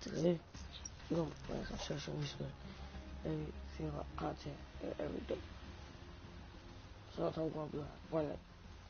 Today, we're gonna plan some social media every single content every day. Sometimes we're gonna be like one day.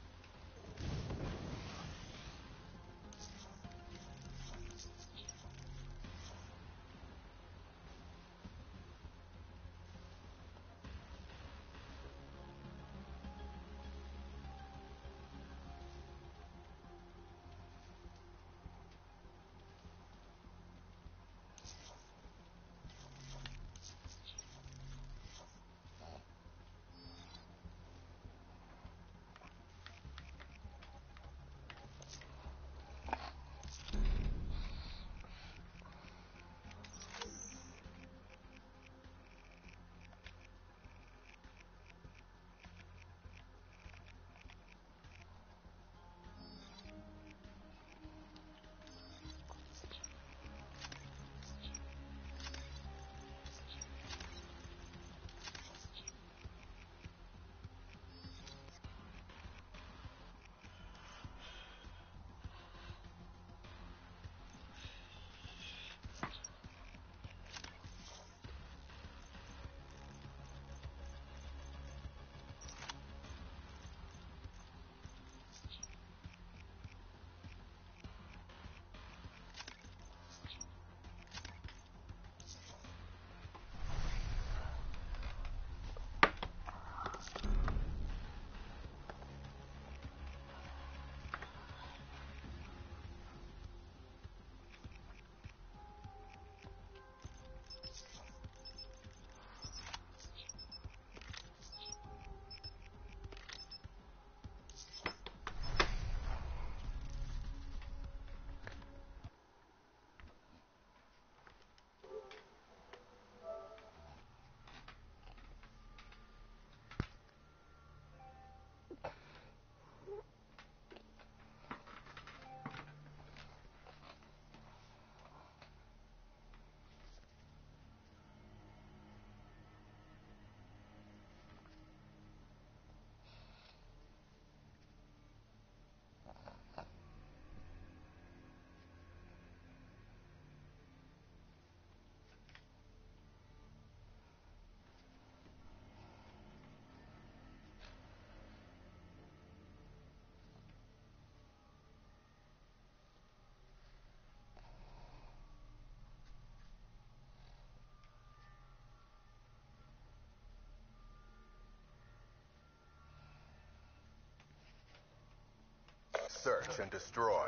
Search and destroy.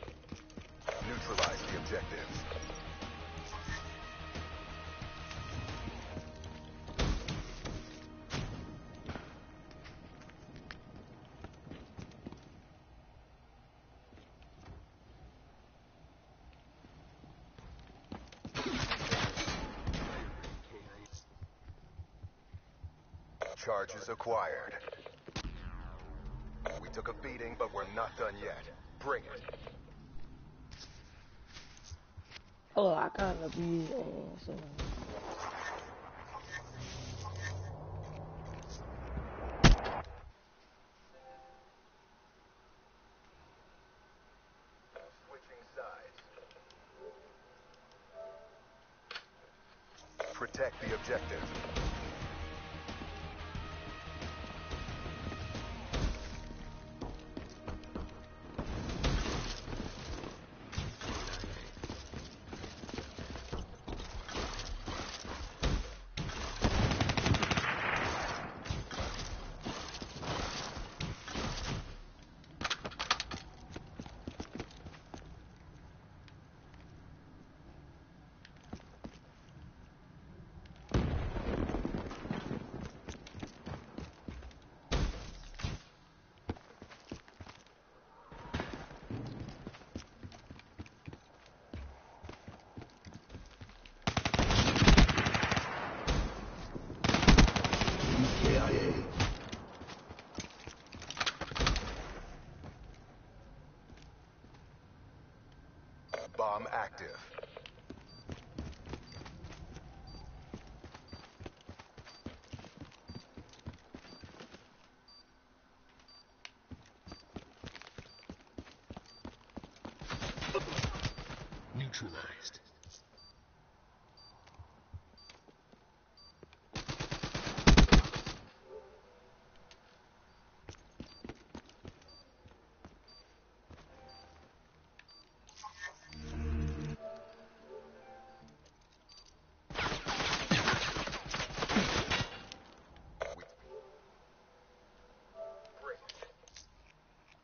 Neutralize the objectives. Charges acquired. We took a beating, but we're not done yet. Bring it. Oh, I gotta be so. Switching sides. Protect the objective.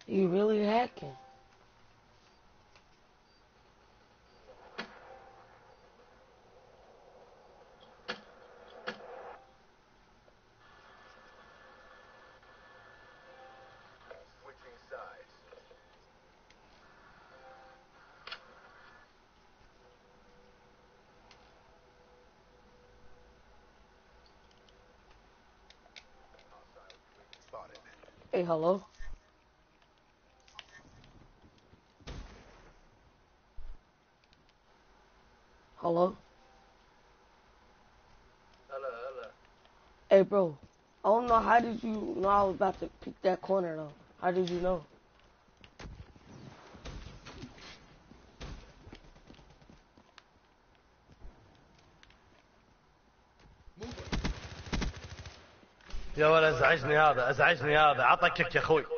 You really hacking. Switching sides. Spotted. Hey, hello? Hello? Hello. Hey, bro. I don't know, how did you know I was about to pick that corner, though? How did you know? يا ولد ازعجني هذا عطك يا اخوي.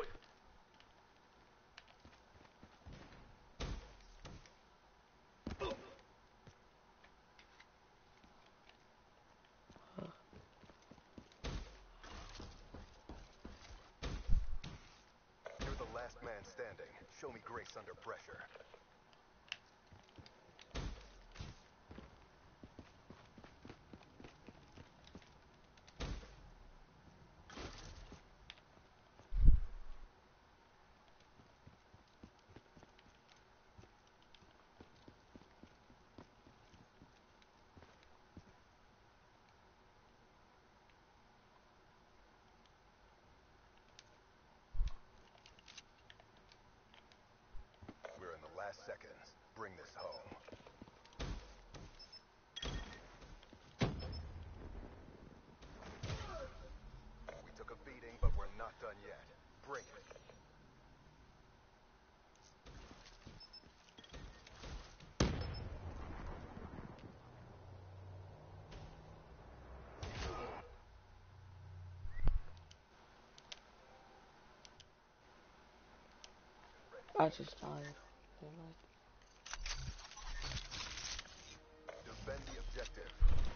You're the last man standing. Show me grace under pressure. We're in the last seconds. Bring this home. We took a beating, but we're not done yet. Bring it. I just died. Defend the objective.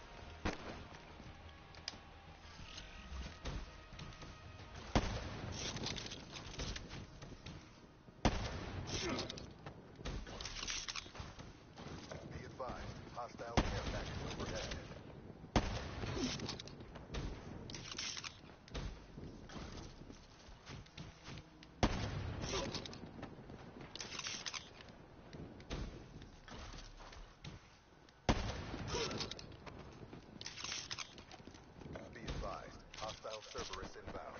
Be advised, hostile care package overhead. Be advised, hostile Cerberus inbound.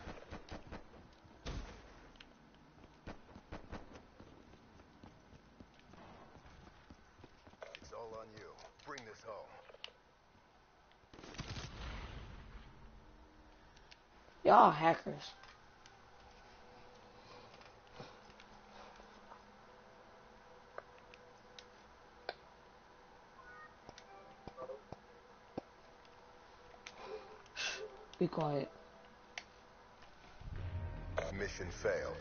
It's all on you. Bring this home. Y'all hackers. Be quiet. Mission failed.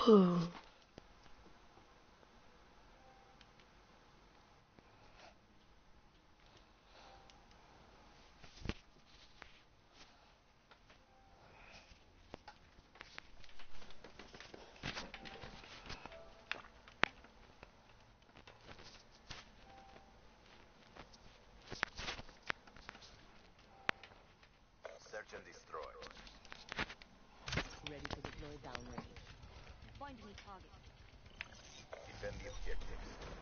Search and destroy. Ready to deploy downrange. Find any target. Defend the objectives.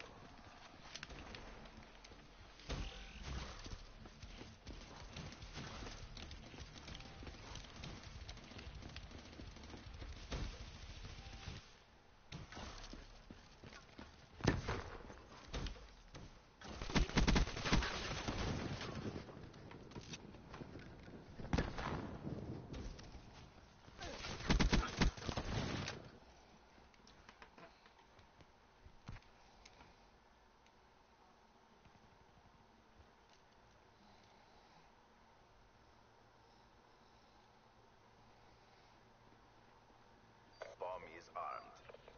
Bomb is armed.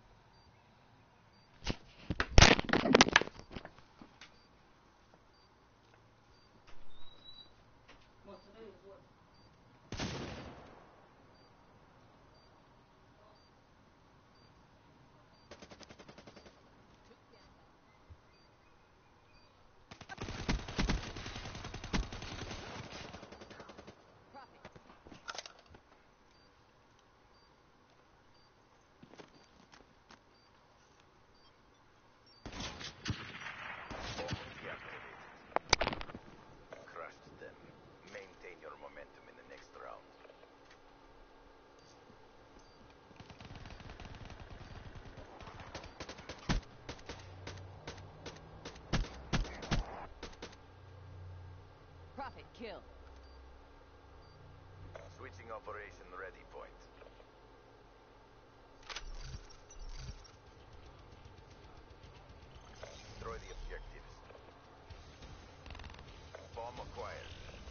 Bomb deactivated. Crushed them. Maintain your momentum in the next round. Prophet, kill. Switching operation ready point. Destroy the objectives. Bomb acquired.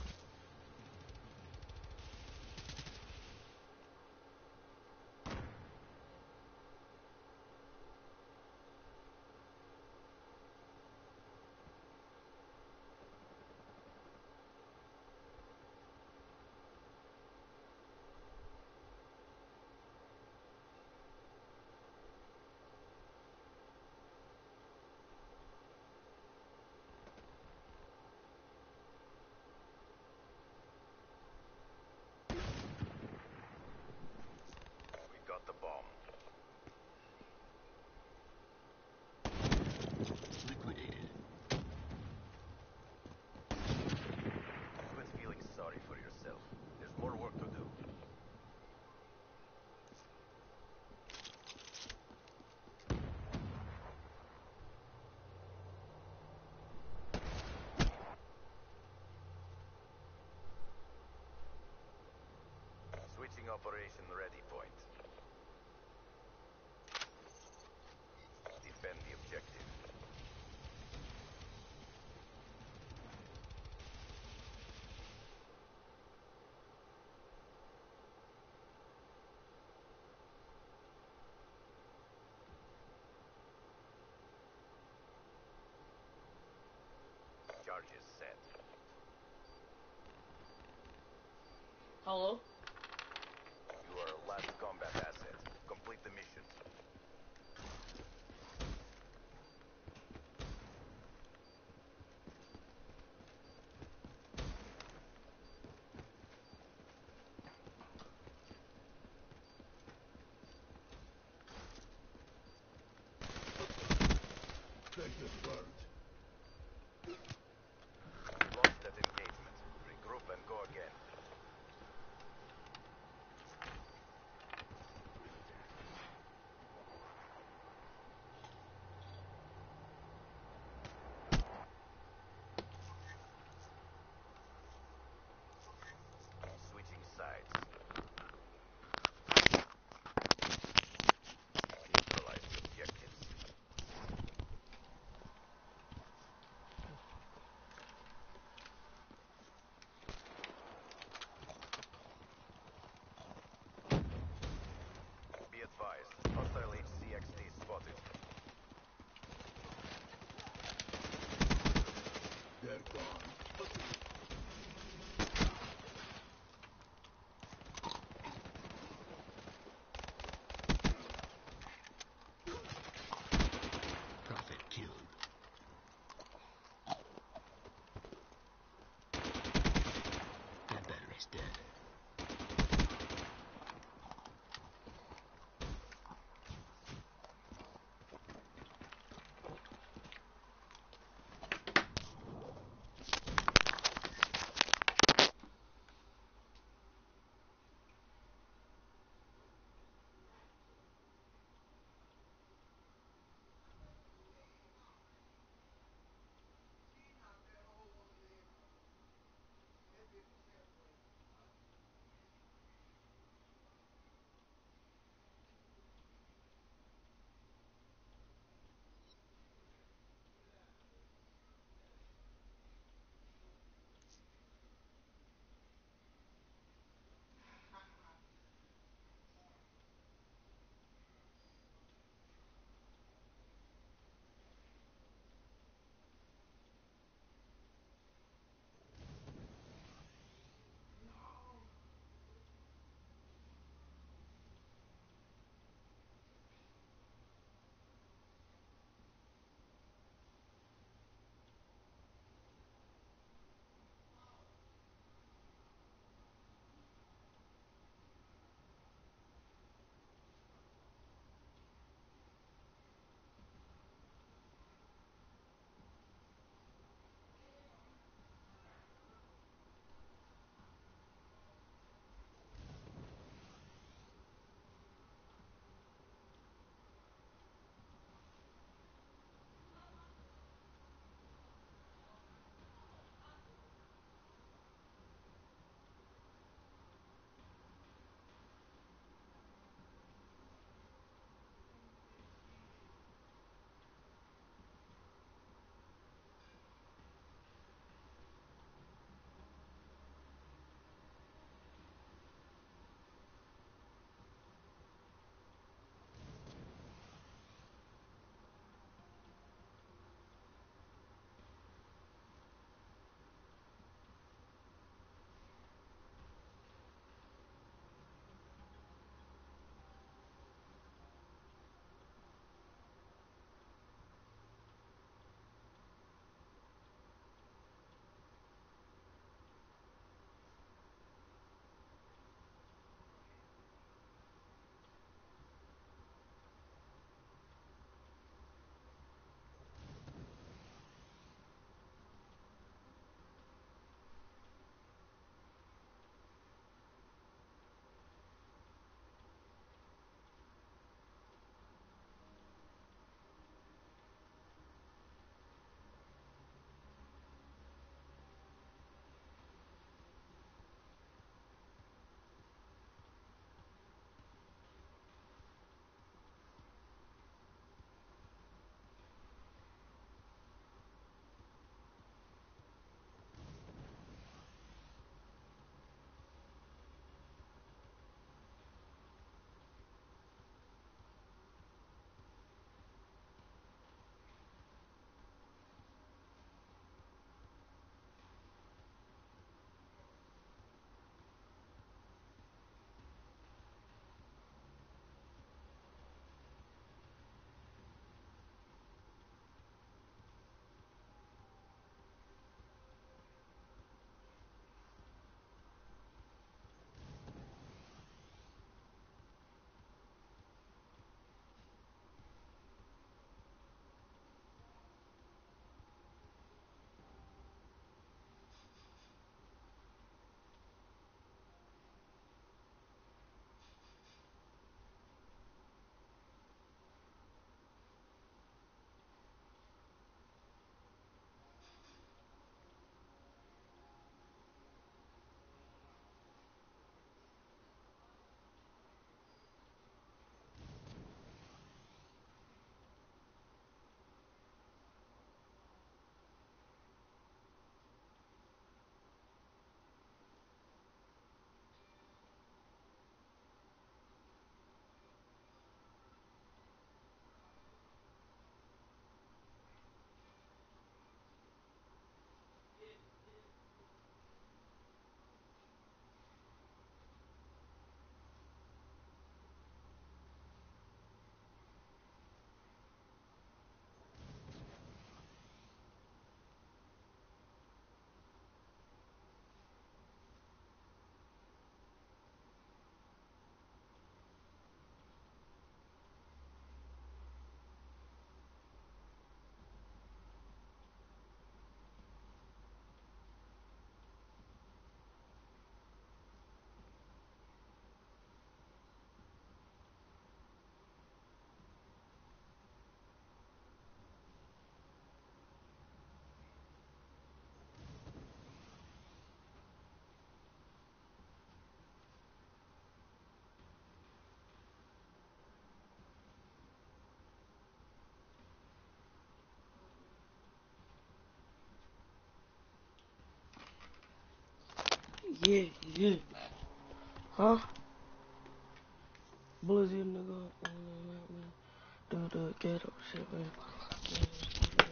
We got the bomb. Liquidated. Quit feeling sorry for yourself. There's more work to do. Switching operation ready point. Defend the objective. Charges set. Hello? You are a last combat asset. Complete the mission. Lost that engagement. Regroup and go again. Switching sides. Neutralize the objectives. Yeah. Huh? Blizzy nigga. The ghetto shit, man.